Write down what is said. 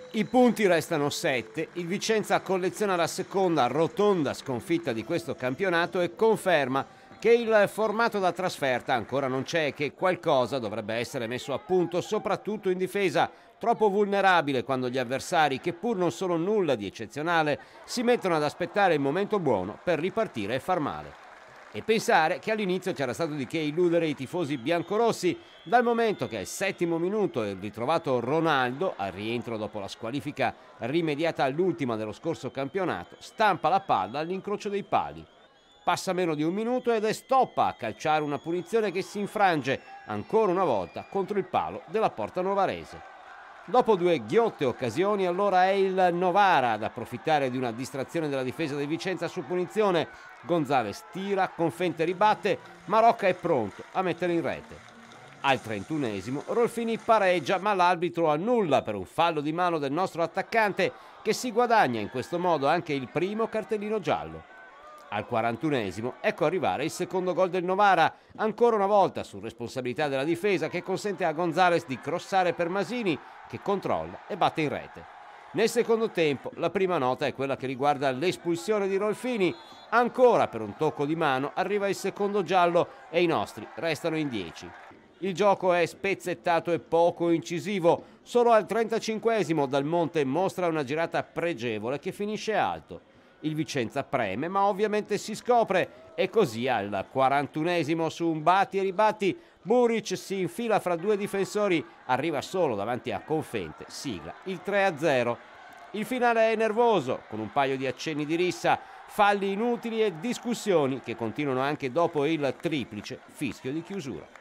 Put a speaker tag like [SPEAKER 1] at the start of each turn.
[SPEAKER 1] I punti restano 7, il Vicenza colleziona la seconda rotonda sconfitta di questo campionato e conferma che il formato da trasferta ancora non c'è e che qualcosa dovrebbe essere messo a punto, soprattutto in difesa, troppo vulnerabile quando gli avversari, che pur non sono nulla di eccezionale, si mettono ad aspettare il momento buono per ripartire e far male. E pensare che all'inizio c'era stato di che illudere i tifosi biancorossi, dal momento che al 7° minuto il ritrovato Ronaldo, al rientro dopo la squalifica rimediata all'ultima dello scorso campionato, stampa la palla all'incrocio dei pali. Passa meno di un minuto ed è Stoppa a calciare una punizione che si infrange ancora una volta contro il palo della porta novarese. Dopo due ghiotte occasioni, allora è il Novara ad approfittare di una distrazione della difesa del Vicenza su punizione. Gonzales tira, Confente ribatte, ma Rocca è pronto a mettere in rete. Al 31esimo Rolfini pareggia, ma l'arbitro annulla per un fallo di mano del nostro attaccante, che si guadagna in questo modo anche il primo cartellino giallo. Al 41esimo ecco arrivare il secondo gol del Novara, ancora una volta su responsabilità della difesa, che consente a Gonzales di crossare per Masini, che controlla e batte in rete. Nel secondo tempo la prima nota è quella che riguarda l'espulsione di Rolfini. Ancora per un tocco di mano arriva il secondo giallo e i nostri restano in 10. Il gioco è spezzettato e poco incisivo. Solo al 35esimo Dal Monte mostra una girata pregevole che finisce alto. Il Vicenza preme, ma ovviamente si scopre, e così al 41esimo su un batti e ribatti Buric si infila fra due difensori, arriva solo davanti a Confente, sigla il 3-0. Il finale è nervoso, con un paio di accenni di rissa, falli inutili e discussioni che continuano anche dopo il triplice fischio di chiusura.